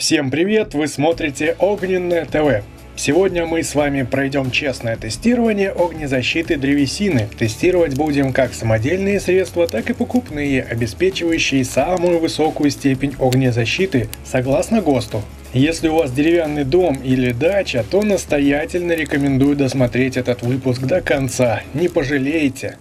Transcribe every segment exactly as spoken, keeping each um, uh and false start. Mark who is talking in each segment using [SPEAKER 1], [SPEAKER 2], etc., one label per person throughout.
[SPEAKER 1] Всем привет! Вы смотрите Огненное ТВ. Сегодня мы с вами пройдем честное тестирование огнезащиты древесины. Тестировать будем как самодельные средства, так и покупные, обеспечивающие самую высокую степень огнезащиты согласно ГОСТу. Если у вас деревянный дом или дача, то настоятельно рекомендую досмотреть этот выпуск до конца, не пожалеете.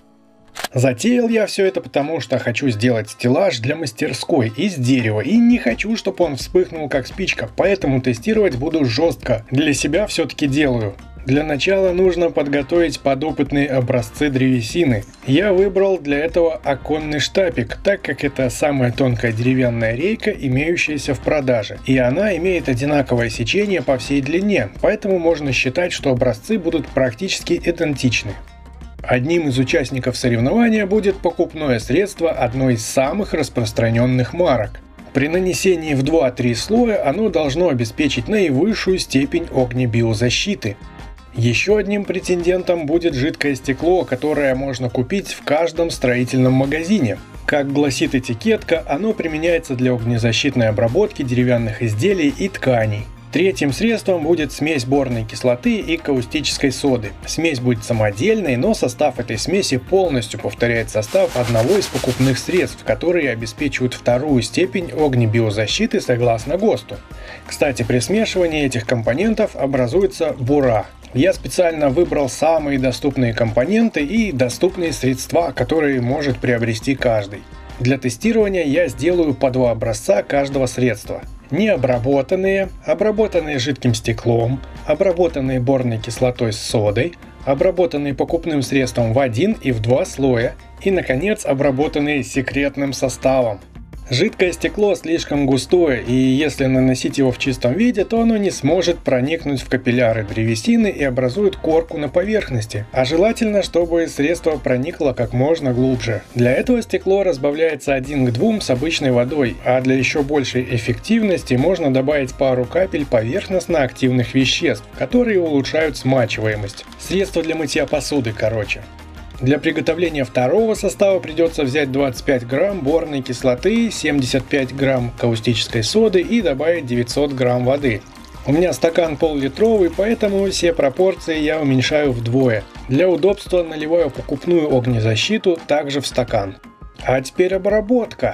[SPEAKER 1] Затеял я все это потому, что хочу сделать стеллаж для мастерской из дерева и не хочу, чтобы он вспыхнул как спичка, поэтому тестировать буду жестко. Для себя все-таки делаю. Для начала нужно подготовить подопытные образцы древесины. Я выбрал для этого оконный штапик, так как это самая тонкая деревянная рейка, имеющаяся в продаже. И она имеет одинаковое сечение по всей длине, поэтому можно считать, что образцы будут практически идентичны. Одним из участников соревнования будет покупное средство одной из самых распространенных марок. При нанесении в два-три слоя оно должно обеспечить наивысшую степень огнебиозащиты. Еще одним претендентом будет жидкое стекло, которое можно купить в каждом строительном магазине. Как гласит этикетка, оно применяется для огнезащитной обработки деревянных изделий и тканей. Третьим средством будет смесь борной кислоты и каустической соды. Смесь будет самодельной, но состав этой смеси полностью повторяет состав одного из покупных средств, которые обеспечивают вторую степень огнебиозащиты согласно ГОСТу. Кстати, при смешивании этих компонентов образуется бура. Я специально выбрал самые доступные компоненты и доступные средства, которые может приобрести каждый. Для тестирования я сделаю по два образца каждого средства. Необработанные, обработанные жидким стеклом, обработанные борной кислотой с содой, обработанные покупным средством в один и в два слоя и, наконец, обработанные секретным составом. Жидкое стекло слишком густое, и если наносить его в чистом виде, то оно не сможет проникнуть в капилляры древесины и образует корку на поверхности, а желательно, чтобы средство проникло как можно глубже. Для этого стекло разбавляется один к двум с обычной водой, а для еще большей эффективности можно добавить пару капель поверхностно активных веществ, которые улучшают смачиваемость. Средство для мытья посуды, короче. Для приготовления второго состава придется взять двадцать пять грамм борной кислоты, семьдесят пять грамм каустической соды и добавить девятьсот грамм воды. У меня стакан пол-литровый, поэтому все пропорции я уменьшаю вдвое. Для удобства наливаю покупную огнезащиту также в стакан. А теперь обработка.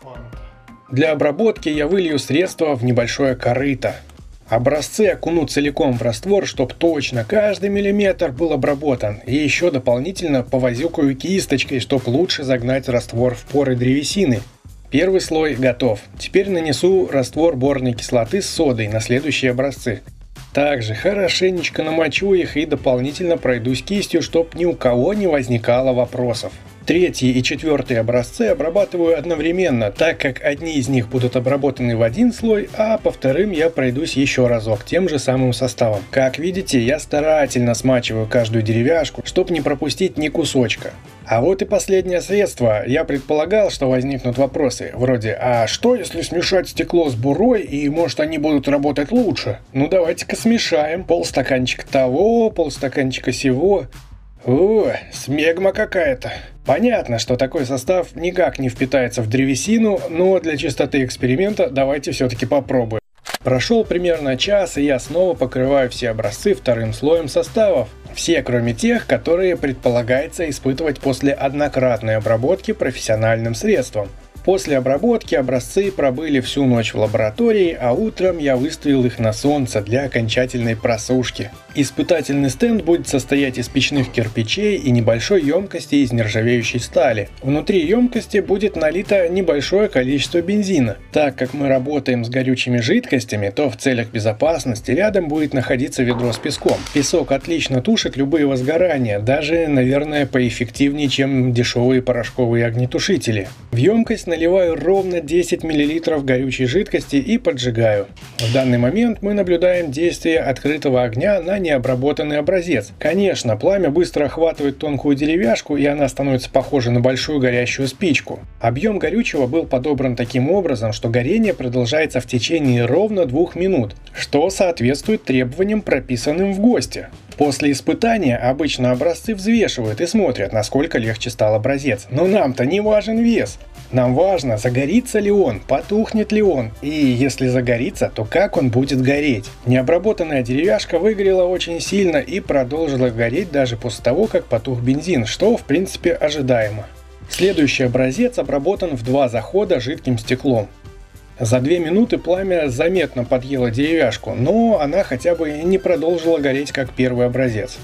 [SPEAKER 1] Для обработки я вылью средство в небольшое корыто. Образцы окуну целиком в раствор, чтобы точно каждый миллиметр был обработан. И еще дополнительно повозюкаю кисточкой, чтобы лучше загнать раствор в поры древесины. Первый слой готов. Теперь нанесу раствор борной кислоты с содой на следующие образцы. Также хорошенечко намочу их и дополнительно пройдусь кистью, чтобы ни у кого не возникало вопросов. Третий и четвертый образцы обрабатываю одновременно, так как одни из них будут обработаны в один слой, а по вторым я пройдусь еще разок тем же самым составом. Как видите, я старательно смачиваю каждую деревяшку, чтобы не пропустить ни кусочка. А вот и последнее средство. Я предполагал, что возникнут вопросы, вроде «А что, если смешать стекло с бурой, и может они будут работать лучше?» Ну давайте-ка смешаем. Полстаканчика того, полстаканчика сего. О, смегма какая-то. Понятно, что такой состав никак не впитается в древесину, но для чистоты эксперимента давайте все-таки попробуем. Прошел примерно час, и я снова покрываю все образцы вторым слоем составов. Все, кроме тех, которые предполагается испытывать после однократной обработки профессиональным средством. После обработки образцы пробыли всю ночь в лаборатории, а утром я выставил их на солнце для окончательной просушки. Испытательный стенд будет состоять из печных кирпичей и небольшой емкости из нержавеющей стали. Внутри емкости будет налито небольшое количество бензина. Так как мы работаем с горючими жидкостями, то в целях безопасности рядом будет находиться ведро с песком. Песок отлично тушит любые возгорания, даже, наверное, поэффективнее, чем дешевые порошковые огнетушители. В емкость наливаю ровно десять миллилитров горючей жидкости и поджигаю. В данный момент мы наблюдаем действие открытого огня на необработанный образец. Конечно, пламя быстро охватывает тонкую деревяшку, и она становится похожа на большую горящую спичку. Объем горючего был подобран таким образом, что горение продолжается в течение ровно двух минут, что соответствует требованиям, прописанным в ГОСТе. После испытания обычно образцы взвешивают и смотрят, насколько легче стал образец. Но нам-то не важен вес. Нам важно, загорится ли он, потухнет ли он, и если загорится, то как он будет гореть. Необработанная деревяшка выгорела очень сильно и продолжила гореть даже после того, как потух бензин, что в принципе ожидаемо. Следующий образец обработан в два захода жидким стеклом. За две минуты пламя заметно подъело деревяшку, но она хотя бы не продолжила гореть, как первый образец.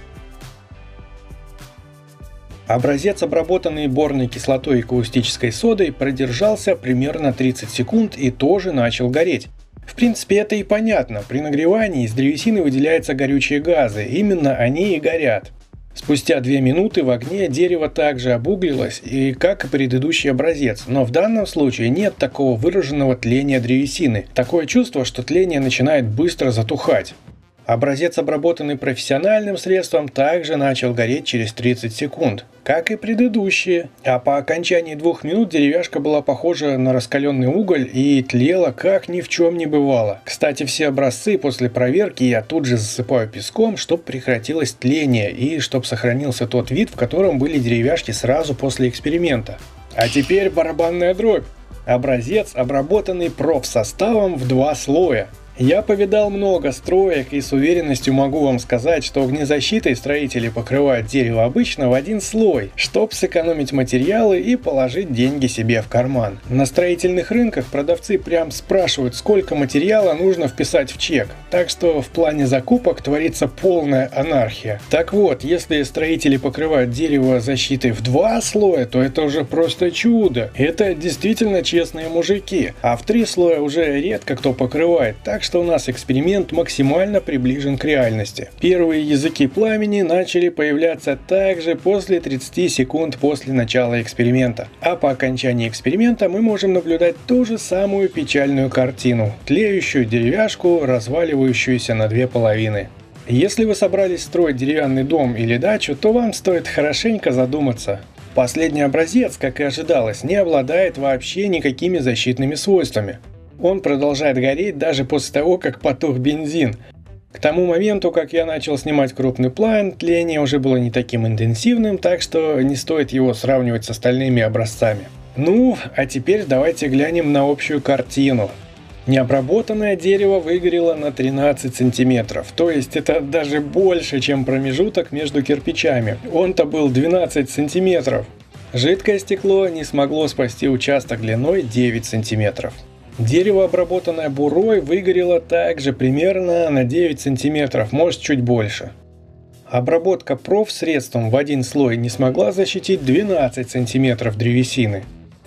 [SPEAKER 1] Образец, обработанный борной кислотой и каустической содой, продержался примерно тридцать секунд и тоже начал гореть. В принципе, это и понятно. При нагревании из древесины выделяются горючие газы, именно они и горят. Спустя две минуты в огне дерево также обуглилось, и как и предыдущий образец, но в данном случае нет такого выраженного тления древесины. Такое чувство, что тление начинает быстро затухать. Образец, обработанный профессиональным средством, также начал гореть через тридцать секунд, как и предыдущие. А по окончании двух минут деревяшка была похожа на раскаленный уголь и тлела, как ни в чем не бывало. Кстати, все образцы после проверки я тут же засыпаю песком, чтобы прекратилось тление и чтобы сохранился тот вид, в котором были деревяшки сразу после эксперимента. А теперь барабанная дробь. Образец, обработанный профсоставом в два слоя. Я повидал много строек и с уверенностью могу вам сказать, что огнезащитой строители покрывают дерево обычно в один слой, чтобы сэкономить материалы и положить деньги себе в карман. На строительных рынках продавцы прям спрашивают, сколько материала нужно вписать в чек, так что в плане закупок творится полная анархия. Так вот, если строители покрывают дерево защитой в два слоя, то это уже просто чудо. Это действительно честные мужики, а в три слоя уже редко кто покрывает, так что что у нас эксперимент максимально приближен к реальности. Первые языки пламени начали появляться также после тридцати секунд после начала эксперимента. А по окончании эксперимента мы можем наблюдать ту же самую печальную картину – тлеющую деревяшку, разваливающуюся на две половины. Если вы собрались строить деревянный дом или дачу, то вам стоит хорошенько задуматься. Последний образец, как и ожидалось, не обладает вообще никакими защитными свойствами. Он продолжает гореть даже после того, как потух бензин. К тому моменту, как я начал снимать крупный план, тление уже было не таким интенсивным, так что не стоит его сравнивать с остальными образцами. Ну, а теперь давайте глянем на общую картину. Необработанное дерево выгорело на тринадцать сантиметров, то есть это даже больше, чем промежуток между кирпичами. Он-то был двенадцать сантиметров. Жидкое стекло не смогло спасти участок длиной девять сантиметров. Дерево, обработанное бурой, выгорело также примерно на девять сантиметров, может чуть больше. Обработка профсредством в один слой не смогла защитить двенадцать сантиметров древесины.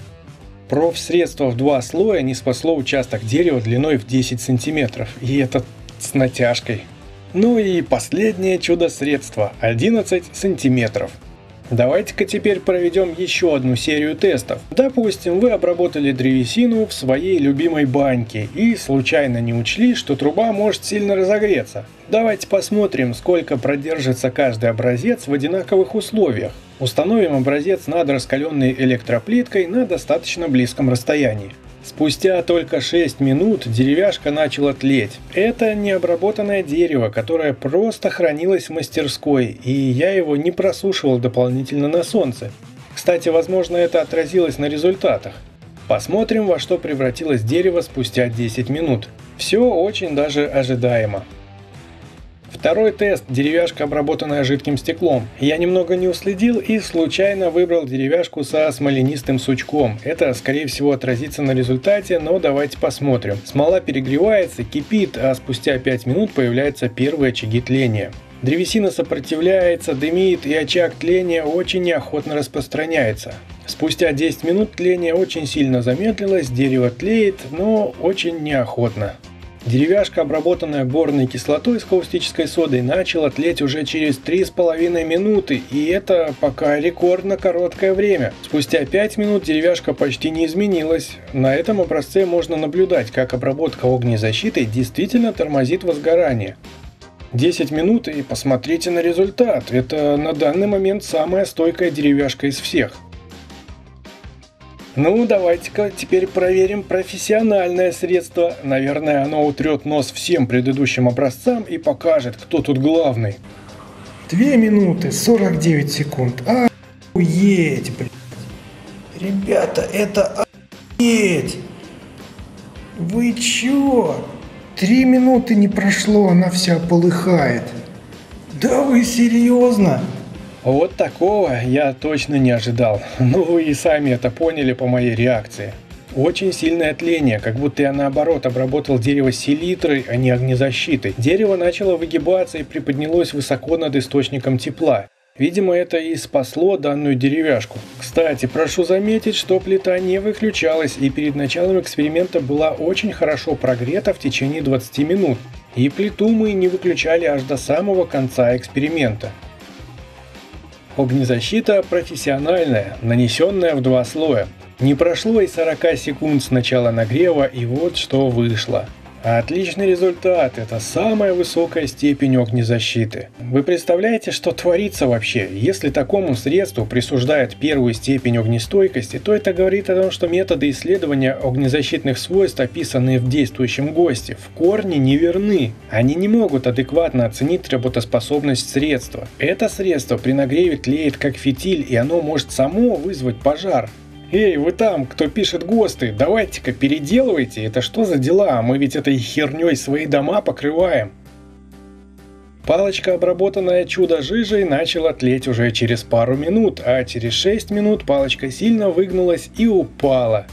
[SPEAKER 1] Профсредство в два слоя не спасло участок дерева длиной в десять сантиметров, и это с натяжкой. Ну и последнее чудо-средство – одиннадцать сантиметров. Давайте-ка теперь проведем еще одну серию тестов. Допустим, вы обработали древесину в своей любимой баньке и случайно не учли, что труба может сильно разогреться. Давайте посмотрим, сколько продержится каждый образец в одинаковых условиях. Установим образец над раскаленной электроплиткой на достаточно близком расстоянии. Спустя только шесть минут деревяшка начала тлеть. Это необработанное дерево, которое просто хранилось в мастерской, и я его не просушивал дополнительно на солнце. Кстати, возможно, это отразилось на результатах. Посмотрим, во что превратилось дерево спустя десять минут. Все очень даже ожидаемо. Второй тест – деревяшка, обработанная жидким стеклом. Я немного не уследил и случайно выбрал деревяшку со смоленистым сучком. Это, скорее всего, отразится на результате, но давайте посмотрим. Смола перегревается, кипит, а спустя пять минут появляются первые очаги тления. Древесина сопротивляется, дымит, и очаг тления очень неохотно распространяется. Спустя десять минут тление очень сильно замедлилось, дерево тлеет, но очень неохотно. Деревяшка, обработанная борной кислотой с каустической содой, начала тлеть уже через три с половиной минуты, и это пока рекордно короткое время. Спустя пять минут деревяшка почти не изменилась. На этом образце можно наблюдать, как обработка огнезащитой действительно тормозит возгорание. десять минут и посмотрите на результат. Это на данный момент самая стойкая деревяшка из всех. Ну, давайте-ка теперь проверим профессиональное средство. Наверное, оно утрет нос всем предыдущим образцам и покажет, кто тут главный.
[SPEAKER 2] две минуты сорок девять секунд. Охуеть, блядь.
[SPEAKER 1] Ребята, это охуеть! Вы чё? Три минуты не прошло, она вся полыхает. Да вы серьезно? Вот такого я точно не ожидал. Ну вы и сами это поняли по моей реакции. Очень сильное тление, как будто я наоборот обработал дерево селитрой, а не огнезащитой. Дерево начало выгибаться и приподнялось высоко над источником тепла. Видимо, это и спасло данную деревяшку. Кстати, прошу заметить, что плита не выключалась и перед началом эксперимента была очень хорошо прогрета в течение двадцати минут. И плиту мы не выключали аж до самого конца эксперимента. Огнезащита профессиональная, нанесенная в два слоя. Не прошло и сорока секунд с начала нагрева, и вот что вышло. Отличный результат, это самая высокая степень огнезащиты. Вы представляете, что творится вообще? Если такому средству присуждают первую степень огнестойкости, то это говорит о том, что методы исследования огнезащитных свойств, описанные в действующем ГОСТе, в корне неверны. Они не могут адекватно оценить работоспособность средства. Это средство при нагреве тлеет как фитиль, и оно может само вызвать пожар. Эй, вы там, кто пишет ГОСТы, давайте-ка переделывайте, это что за дела? Мы ведь этой херней свои дома покрываем. Палочка, обработанная чудо-жижей, начала тлеть уже через пару минут, а через шесть минут палочка сильно выгнулась и упала.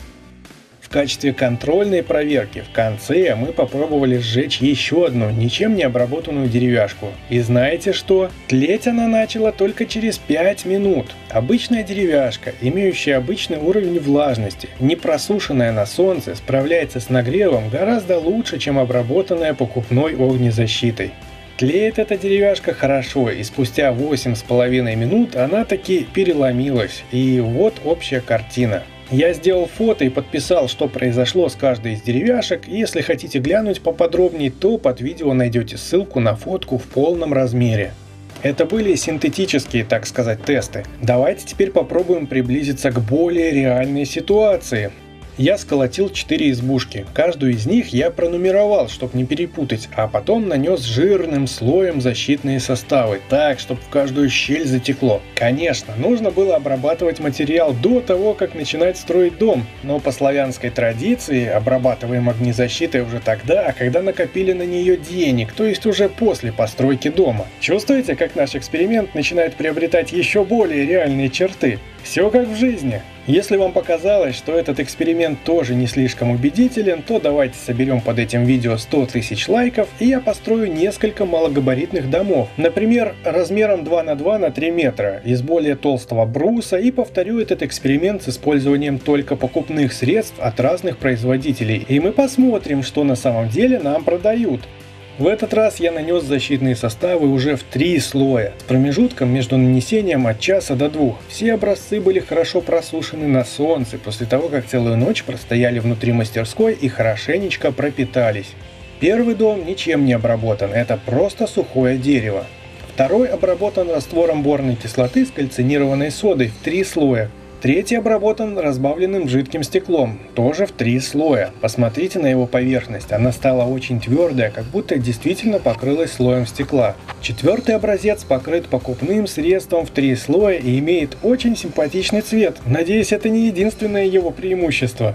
[SPEAKER 1] В качестве контрольной проверки в конце мы попробовали сжечь еще одну ничем не обработанную деревяшку. И знаете что? Тлеть она начала только через пять минут. Обычная деревяшка, имеющая обычный уровень влажности, не просушенная на солнце, справляется с нагревом гораздо лучше, чем обработанная покупной огнезащитой. Тлеет эта деревяшка хорошо, и спустя восемь с половиной минут она таки переломилась. И вот общая картина. Я сделал фото и подписал, что произошло с каждой из деревяшек, и если хотите глянуть поподробнее, то под видео найдете ссылку на фотку в полном размере. Это были синтетические, так сказать, тесты. Давайте теперь попробуем приблизиться к более реальной ситуации. Я сколотил четыре избушки, каждую из них я пронумеровал, чтобы не перепутать, а потом нанес жирным слоем защитные составы, так, чтобы в каждую щель затекло. Конечно, нужно было обрабатывать материал до того, как начинать строить дом, но по славянской традиции обрабатываем огнезащитой уже тогда, когда накопили на нее денег, то есть уже после постройки дома. Чувствуете, как наш эксперимент начинает приобретать еще более реальные черты? Все как в жизни. Если вам показалось, что этот эксперимент тоже не слишком убедителен, то давайте соберем под этим видео сто тысяч лайков, и я построю несколько малогабаритных домов, например, размером два на два на три метра, из более толстого бруса, и повторю этот эксперимент с использованием только покупных средств от разных производителей, и мы посмотрим, что на самом деле нам продают. В этот раз я нанес защитные составы уже в три слоя, с промежутком между нанесением от часа до двух. Все образцы были хорошо просушены на солнце, после того, как целую ночь простояли внутри мастерской и хорошенечко пропитались. Первый дом ничем не обработан, это просто сухое дерево. Второй обработан раствором борной кислоты с кальцинированной содой в три слоя. Третий обработан разбавленным жидким стеклом, тоже в три слоя. Посмотрите на его поверхность, она стала очень твердая, как будто действительно покрылась слоем стекла. Четвертый образец покрыт покупным средством в три слоя и имеет очень симпатичный цвет. Надеюсь, это не единственное его преимущество.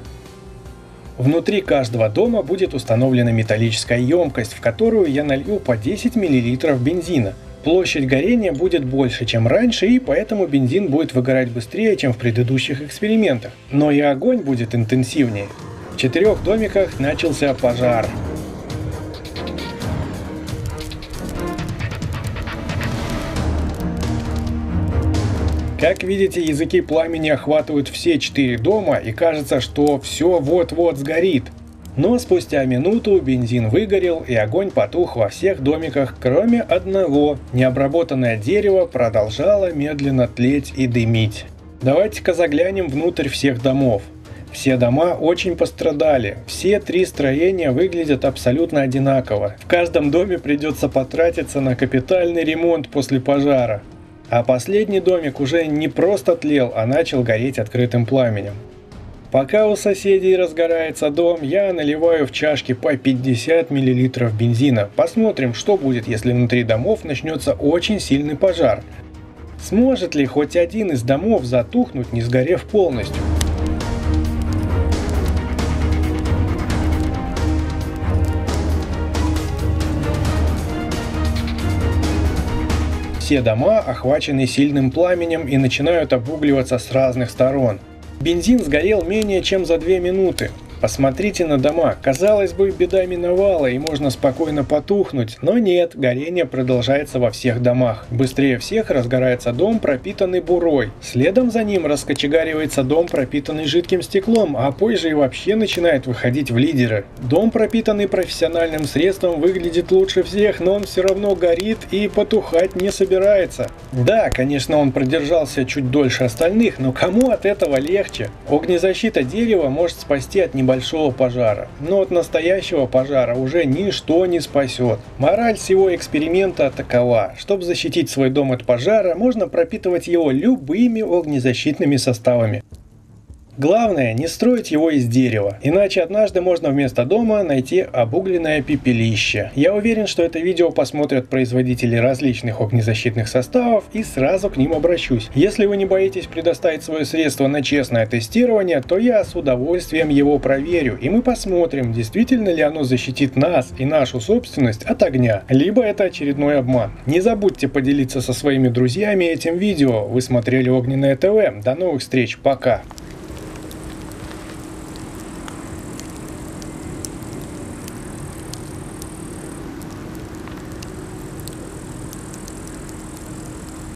[SPEAKER 1] Внутри каждого дома будет установлена металлическая емкость, в которую я налью по десять миллилитров бензина. Площадь горения будет больше, чем раньше, и поэтому бензин будет выгорать быстрее, чем в предыдущих экспериментах. Но и огонь будет интенсивнее. В четырех домиках начался пожар. Как видите, языки пламени охватывают все четыре дома, и кажется, что все вот-вот сгорит. Но спустя минуту бензин выгорел, и огонь потух во всех домиках, кроме одного. Необработанное дерево продолжало медленно тлеть и дымить. Давайте-ка заглянем внутрь всех домов. Все дома очень пострадали. Все три строения выглядят абсолютно одинаково. В каждом доме придется потратиться на капитальный ремонт после пожара. А последний домик уже не просто тлел, а начал гореть открытым пламенем. Пока у соседей разгорается дом, я наливаю в чашки по пятьдесят миллилитров бензина. Посмотрим, что будет, если внутри домов начнется очень сильный пожар. Сможет ли хоть один из домов затухнуть, не сгорев полностью? Все дома охвачены сильным пламенем и начинают обугливаться с разных сторон. Бензин сгорел менее чем за две минуты. Посмотрите на дома. Казалось бы, беда миновала и можно спокойно потухнуть, но нет, горение продолжается во всех домах. Быстрее всех разгорается дом, пропитанный бурой. Следом за ним раскочегаривается дом, пропитанный жидким стеклом, а позже и вообще начинает выходить в лидеры. Дом, пропитанный профессиональным средством, выглядит лучше всех, но он все равно горит и потухать не собирается. Да, конечно, он продержался чуть дольше остальных, но кому от этого легче? Огнезащита дерева может спасти от небольшого большого пожара, но от настоящего пожара уже ничто не спасет. Мораль всего эксперимента такова: чтобы защитить свой дом от пожара, можно пропитывать его любыми огнезащитными составами. Главное, не строить его из дерева, иначе однажды можно вместо дома найти обугленное пепелище. Я уверен, что это видео посмотрят производители различных огнезащитных составов и сразу к ним обращусь. Если вы не боитесь предоставить свое средство на честное тестирование, то я с удовольствием его проверю, и мы посмотрим, действительно ли оно защитит нас и нашу собственность от огня, либо это очередной обман. Не забудьте поделиться со своими друзьями этим видео. Вы смотрели Огненное ТВ. До новых встреч, пока!